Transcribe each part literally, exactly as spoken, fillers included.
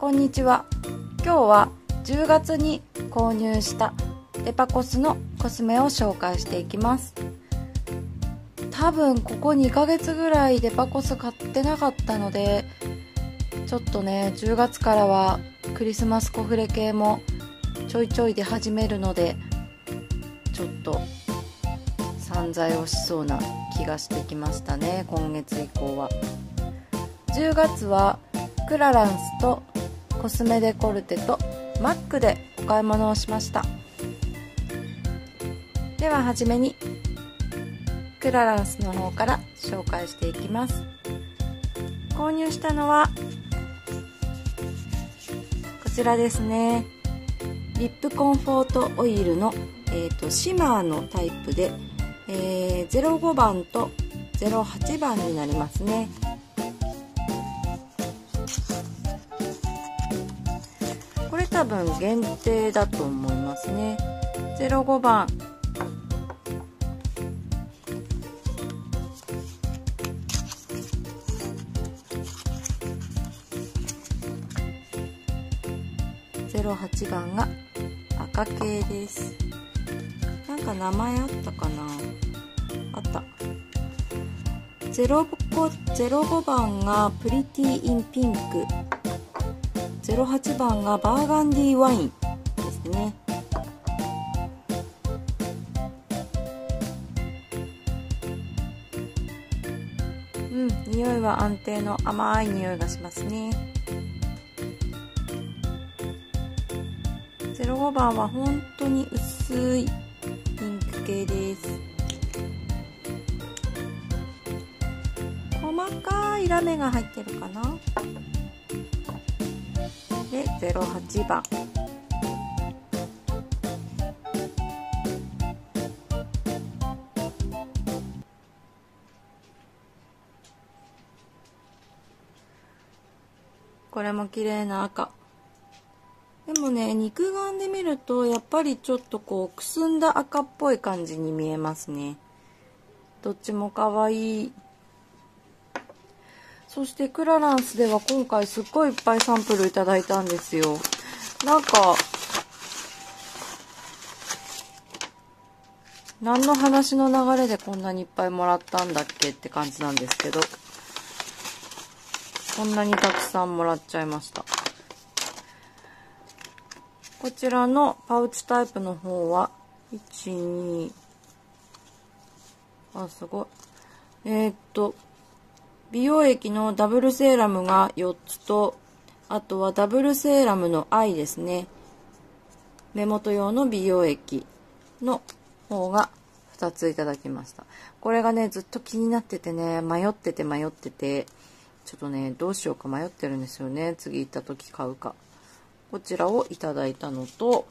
こんにちは。今日はじゅうがつに購入したデパコスのコスメを紹介していきます。多分ここにかげつぐらいデパコス買ってなかったので、ちょっとねじゅうがつからはクリスマスコフレ系もちょいちょい出始めるので、ちょっと散財をしそうな気がしてきましたね。今月以降はじゅうがつはクラランスとコスメデコルテとマックでお買い物をしました。でははじめにクラランスの方から紹介していきます。購入したのはこちらですね。リップコンフォートオイルの、えーと、シマーのタイプで、えー、ゼロごばんとゼロはちばんになりますね。これ多分限定だと思いますね。ゼロごばんゼロはちばんが赤系です。なんか名前あったかな。あった。ゼロごばんがプリティインピンク、ゼロはちばんがバーガンディワインですね。うん、匂いは安定の甘い匂いがしますね。ゼロごばんは本当に薄いピンク系です。細かいラメが入ってるかな。でゼロはちばん、これも綺麗な赤。でもね、肉眼で見るとやっぱりちょっとこうくすんだ赤っぽい感じに見えますね。どっちも可愛い。そしてクラランスでは今回すっごいいっぱいサンプルいただいたんですよ。なんか何の話の流れでこんなにいっぱいもらったんだっけって感じなんですけど、こんなにたくさんもらっちゃいました。こちらのパウチタイプの方はいち、に、あ、すごい。えー、っと美容液のダブルセーラムがよっつと、あとはダブルセーラムのアイですね。目元用の美容液の方がふたついただきました。これがねずっと気になっててね、迷ってて迷ってて、ちょっとねどうしようか迷ってるんですよね。次行った時買うか。こちらをいただいたのと、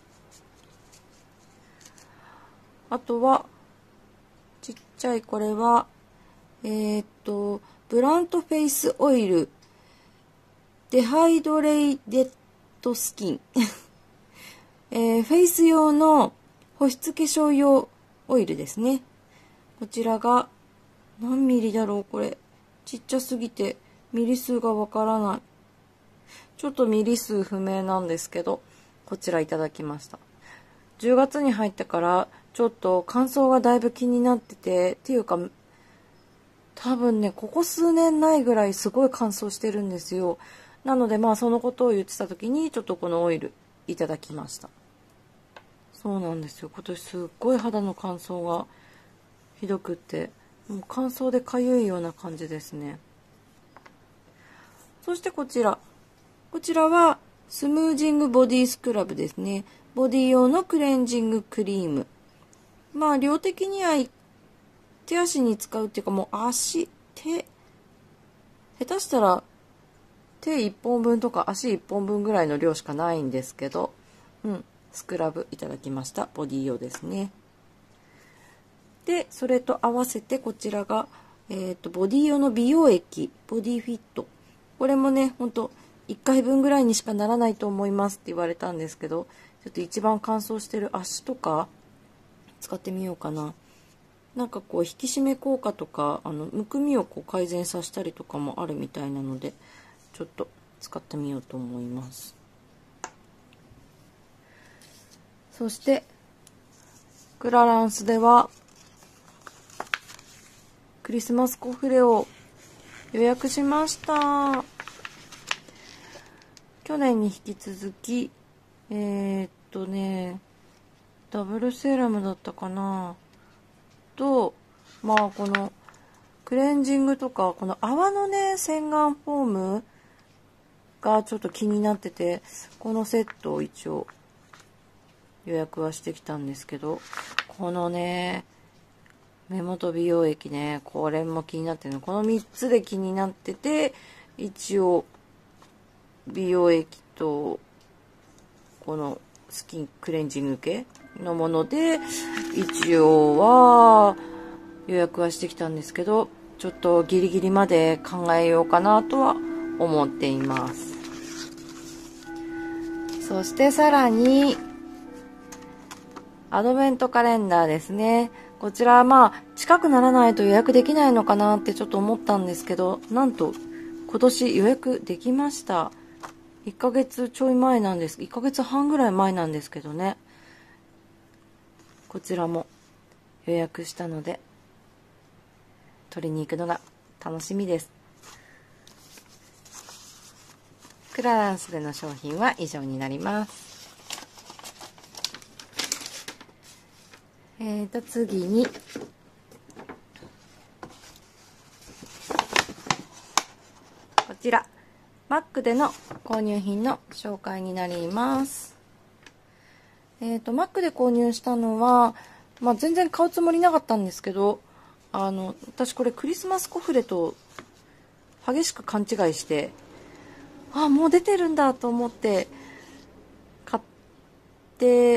あとはちっちゃい、これはえー、っとブラントフェイスオイルデハイドレイデッドスキン、えー、フェイス用の保湿化粧用オイルですね。こちらが何ミリだろう。これちっちゃすぎてミリ数がわからない。ちょっとミリ数不明なんですけど、こちらいただきました。じゅうがつに入ってからちょっと乾燥がだいぶ気になってて、っていうか多分ねここ数年ないぐらいすごい乾燥してるんですよ。なのでまあそのことを言ってた時にちょっとこのオイルいただきました。そうなんですよ。今年すっごい肌の乾燥がひどくって、もう乾燥でかゆいような感じですね。そしてこちらこちらはスムージングボディスクラブですね。ボディ用のクレンジングクリーム。まあ量的には手足に使うっていうか、もう足手下手したら手いっぽんぶんとか足いっぽんぶんぐらいの量しかないんですけど、うんスクラブいただきました。ボディ用ですね。でそれと合わせてこちらが、えー、とボディ用の美容液ボディフィット。これもねほんといっかいぶんぐらいにしかならないと思いますって言われたんですけど、ちょっと一番乾燥してる足とか使ってみようかな。なんかこう引き締め効果とかあのむくみをこう改善させたりとかもあるみたいなので、ちょっと使ってみようと思います。そしてクラランスではクリスマスコフレを予約しました。去年に引き続きえー、っとねダブルセラムだったかなと、まあこのクレンジングとかこの泡のね洗顔フォームがちょっと気になってて、このセットを一応予約はしてきたんですけど、このね目元美容液ね、これも気になってるの。このみっつで気になってて、一応美容液とこのスキンクレンジング系のもので一応は予約はしてきたんですけど、ちょっとギリギリまで考えようかなとは思っています。そしてさらにアドベントカレンダーですね。こちらはまあ近くならないと予約できないのかなってちょっと思ったんですけど、なんと今年予約できました。いっかげつちょい前なんです。いっかげつはんぐらい前なんですけどね。こちらも予約したので取りに行くのが楽しみです。クラランスでの商品は以上になります。えーと次にこちらマックでの購入品の紹介になります。えーとマックで購入したのは、まあ、全然買うつもりなかったんですけど、あの私これクリスマスコフレと激しく勘違いして、あもう出てるんだと思って買って、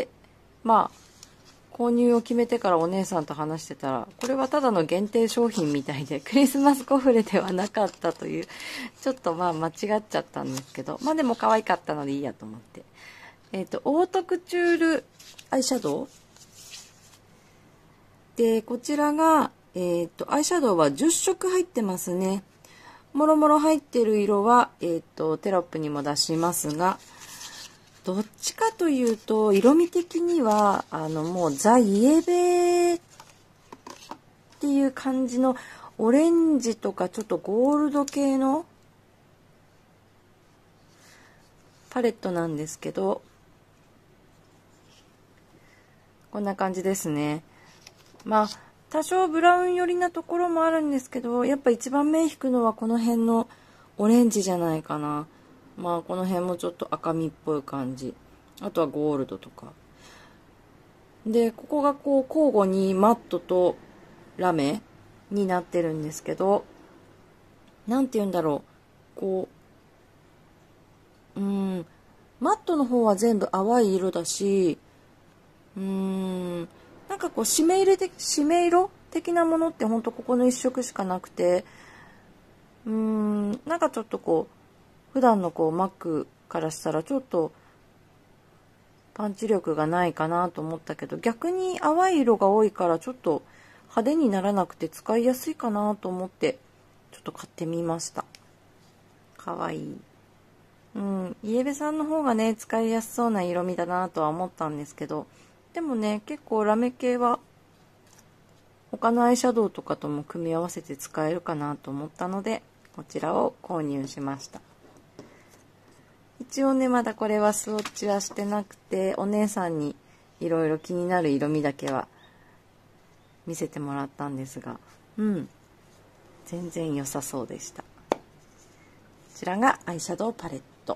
まあ購入を決めてからお姉さんと話してたら、これはただの限定商品みたいでクリスマスコフレではなかったという、ちょっとまあ間違っちゃったんですけど、まあでも可愛かったのでいいやと思って、えっとオートクチュールアイシャドウで、こちらがえっとアイシャドウはじゅっしょく入ってますね。もろもろ入ってる色はえっとテロップにも出しますが、どっちかというと色味的にはあのもうザ・イエベっていう感じのオレンジとかちょっとゴールド系のパレットなんですけど、こんな感じですね。まあ多少ブラウン寄りなところもあるんですけど、やっぱ一番目引くのはこの辺のオレンジじゃないかな。まあこの辺もちょっと赤みっぽい感じ、あとはゴールドとかで、ここがこう交互にマットとラメになってるんですけど、なんて言うんだろう、こううーんマットの方は全部淡い色だし、うーんなんかこう締め入れ的締め色的なものってほんとここの一色しかなくて、うーんなんかちょっとこう普段のこうマックからしたらちょっとパンチ力がないかなと思ったけど、逆に淡い色が多いからちょっと派手にならなくて使いやすいかなと思ってちょっと買ってみました。かわいい。うん、イエベさんの方がね使いやすそうな色味だなとは思ったんですけど、でもね結構ラメ系は他のアイシャドウとかとも組み合わせて使えるかなと思ったので、こちらを購入しました。一応ねまだこれはスウォッチはしてなくて、お姉さんにいろいろ気になる色味だけは見せてもらったんですが、うん全然良さそうでした。こちらがアイシャドウパレット。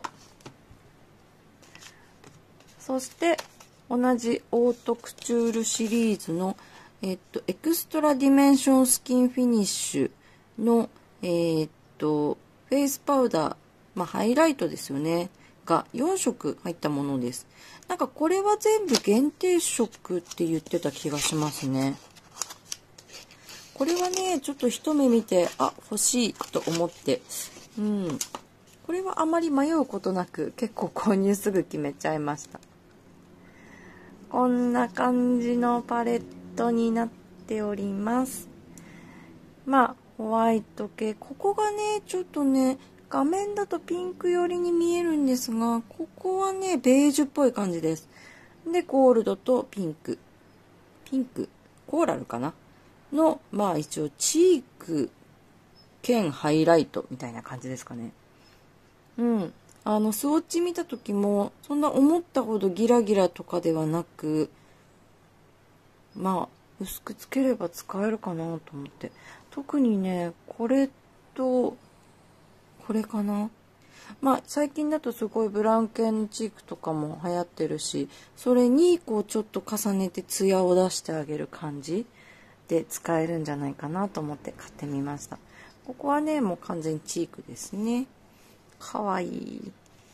そして同じオートクチュールシリーズのえっとエクストラディメンションスキンフィニッシュのえっとフェイスパウダー、まあハイライトですよねがよんしょく入ったものです。なんかこれは全部限定色って言ってた気がしますね。これはねちょっと一目見てあ欲しいと思って、うんこれはあまり迷うことなく結構購入すぐ決めちゃいました。こんな感じのパレットになっております。まあホワイト系、ここがねちょっとね画面だとピンク寄りに見えるんですが、ここはね、ベージュっぽい感じです。で、ゴールドとピンク。ピンク、コーラルかなの、まあ一応チーク兼ハイライトみたいな感じですかね。うん。あの、スウォッチ見た時も、そんな思ったほどギラギラとかではなく、まあ、薄くつければ使えるかなと思って。特にね、これと、これかな。まあ、最近だとすごいブラウン系のチークとかも流行ってるし、それにこうちょっと重ねてツヤを出してあげる感じで使えるんじゃないかなと思って買ってみました。ここはね、もう完全にチークですね。かわいい。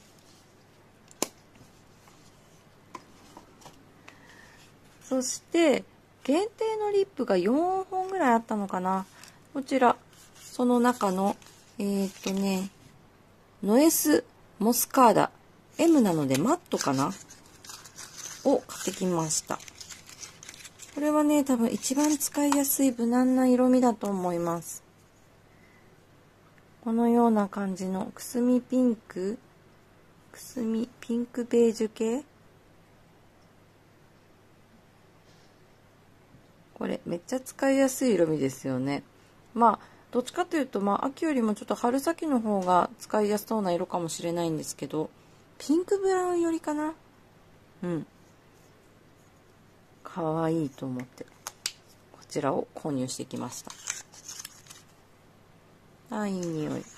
そして、限定のリップがよんほんぐらいあったのかな。こちら、その中の、えー、っとね、ノエスモスカーダ エム なのでマットかなを買ってきました。これはね、多分一番使いやすい無難な色味だと思います。このような感じのくすみピンク、くすみピンクベージュ系。これめっちゃ使いやすい色味ですよね。まあどっちかというと、まあ、秋よりもちょっと春先の方が使いやすそうな色かもしれないんですけど、ピンクブラウンよりかな。うん。かわいいと思って、こちらを購入してきました。あ、いい匂い。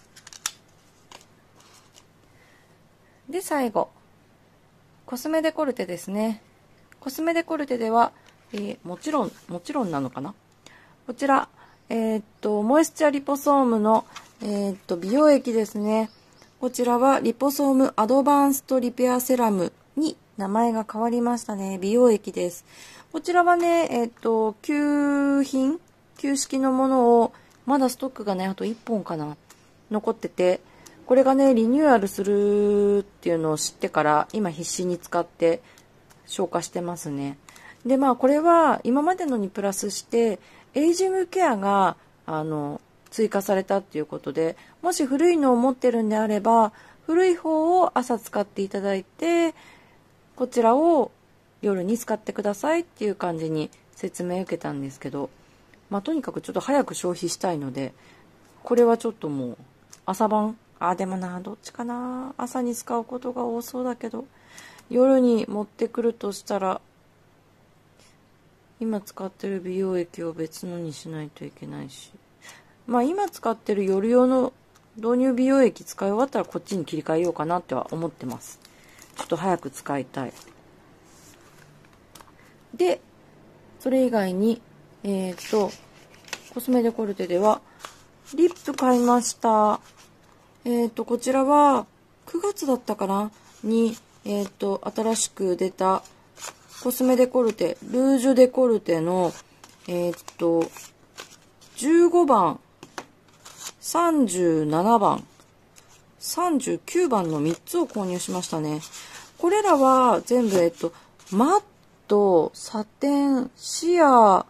で、最後。コスメデコルテですね。コスメデコルテでは、えー、もちろん、もちろんなのかな。こちら、えー、っと、モイスチャリポソームの、えー、っと、美容液ですね。こちらはリポソームアドバンストリペアセラムに名前が変わりましたね。美容液です。こちらはね、えー、っと、旧品旧式のものを、まだストックがね、あといっぽんかな、残ってて、これがね、リニューアルするっていうのを知ってから、今必死に使って消化してますね。で、まあ、これは今までのにプラスして、エイジングケアがあの追加されたっていうことで、もし古いのを持ってるんであれば、古い方を朝使っていただいて、こちらを夜に使ってくださいっていう感じに説明を受けたんですけど、まあ、とにかくちょっと早く消費したいので、これはちょっともう朝晩、あ、でもな、どっちかな、朝に使うことが多そうだけど、夜に持ってくるとしたら、今使ってる美容液を別のにしないといけないし、まあ今使ってる夜用の導入美容液使い終わったらこっちに切り替えようかなっては思ってます。ちょっと早く使いたい。で、それ以外に、えっと、コスメデコルテでは、リップ買いました。えっと、こちらはくがつだったかなに、えっと、新しく出たコスメデコルテ、ルージュデコルテの、えー、っと、じゅうごばん、さんじゅうななばん、さんじゅうきゅうばんのみっつを購入しましたね。これらは全部、えっと、マット、サテン、シア、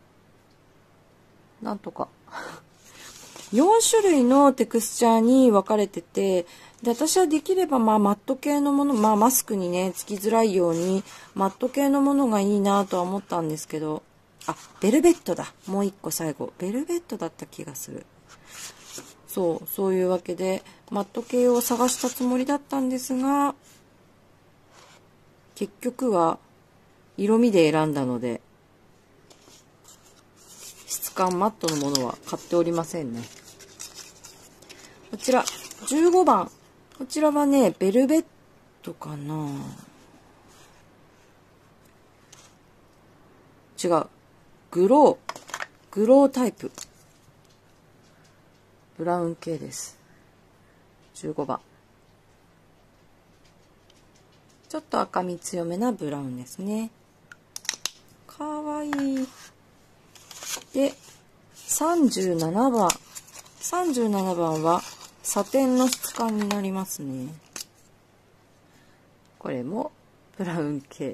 なんとか。よんしゅるいのテクスチャーに分かれてて、で、私はできればまあマット系のもの、まあマスクにね、つきづらいように、マット系のものがいいなとは思ったんですけど、あ、ベルベットだ。もう一個最後。ベルベットだった気がする。そう、そういうわけで、マット系を探したつもりだったんですが、結局は色味で選んだので、質感マットのものは買っておりませんね。こちら、じゅうごばん。こちらはね、ベルベットかな？違う。グロー。グロータイプ。ブラウン系です。じゅうごばん。ちょっと赤み強めなブラウンですね。かわいい。で、さんじゅうななばん。さんじゅうななばんはサテンの質感になりますね。これもブラウン系。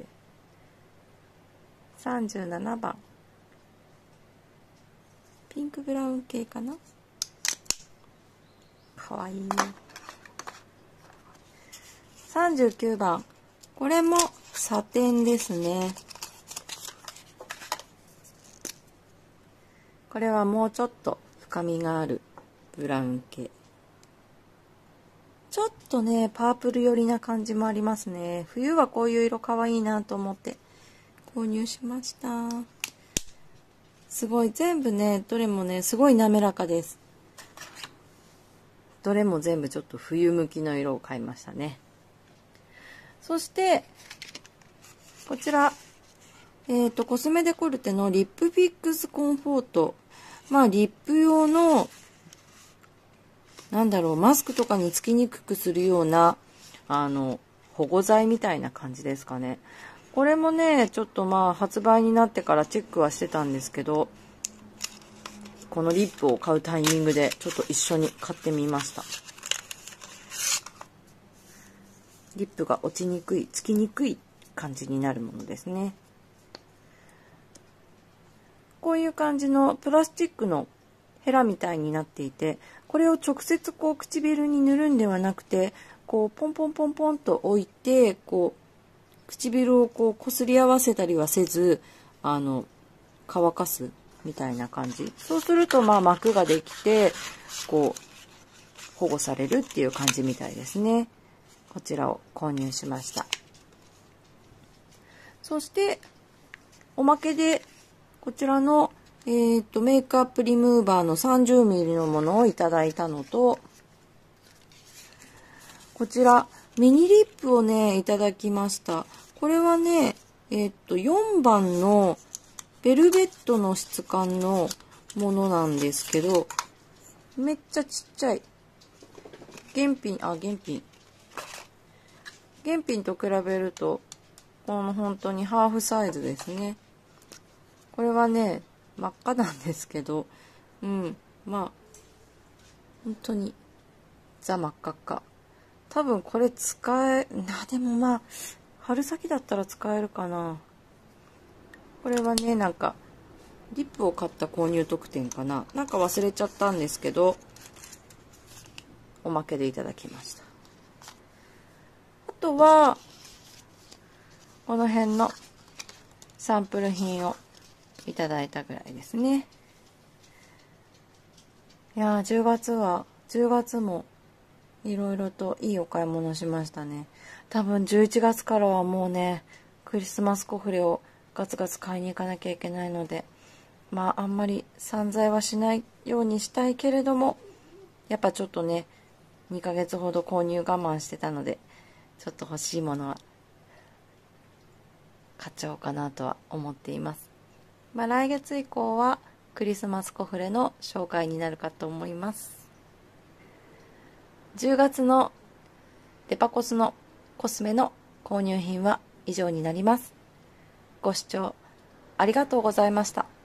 さんじゅうななばん。ピンクブラウン系かな。かかわいい。さんじゅうきゅうばん。これもサテンですね。これはもうちょっと深みがあるブラウン系。ちょっとね、パープル寄りな感じもありますね。冬はこういう色かわいいなと思って購入しました。すごい、全部ね、どれもね、すごい滑らかです。どれも全部ちょっと冬向きの色を買いましたね。そして、こちら、えっと、コスメデコルテのリップフィックスコンフォート。まあ、リップ用の、なんだろう、マスクとかにつきにくくするような、あの、保護剤みたいな感じですかね。これもね、ちょっとまあ、発売になってからチェックはしてたんですけど、このリップを買うタイミングで、ちょっと一緒に買ってみました。リップが落ちにくい、つきにくい感じになるものですね。こういう感じのプラスチックのヘラみたいになっていて、これを直接こう唇に塗るんではなくて、こうポンポンポンポンと置いて、こう唇をこうこすり合わせたりはせず、あの乾かすみたいな感じ。そうするとまあ膜ができて、こう保護されるっていう感じみたいですね。こちらを購入しました。そしておまけでこちらのえっと、メイクアップリムーバーの さんじゅうミリ のものをいただいたのと、こちら、ミニリップをね、いただきました。これはね、えっと、よんばんのベルベットの質感のものなんですけど、めっちゃちっちゃい。原品、あ、原品。原品と比べると、この本当にハーフサイズですね。これはね、真っ赤なんですけど、うん、まあ、本当に、ザ真っ赤っか。多分これ使え、な、でもまあ、春先だったら使えるかな。これはね、なんか、リップを買った購入特典かな。なんか忘れちゃったんですけど、おまけでいただきました。あとは、この辺のサンプル品をいただいたぐらいですね。いやー、じゅうがつは、じゅうがつもいろいろといいお買い物しましたね。多分じゅういちがつからはもうね、クリスマスコフレをガツガツ買いに行かなきゃいけないので、まああんまり散財はしないようにしたいけれども、やっぱちょっとね、にかげつほど購入我慢してたので、ちょっと欲しいものは買っちゃおうかなとは思っています。まあ来月以降はクリスマスコフレの紹介になるかと思います。じゅうがつのデパコスのコスメの購入品は以上になります。ご視聴ありがとうございました。